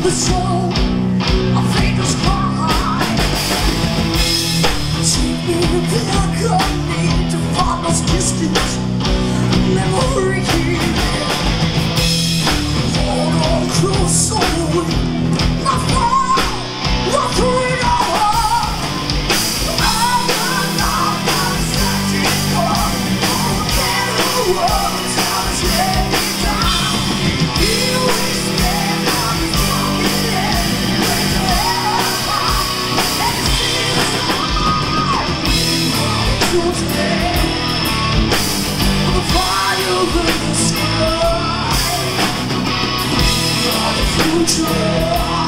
the soul, our fingers cry. Take me back on me to father's distance, memory. Hold on close so we not far, not through it all. I'm not searching for a better world. Time to let me down. You stand on the broken end, break the heart, and it seems today, the fire in the sky, the future.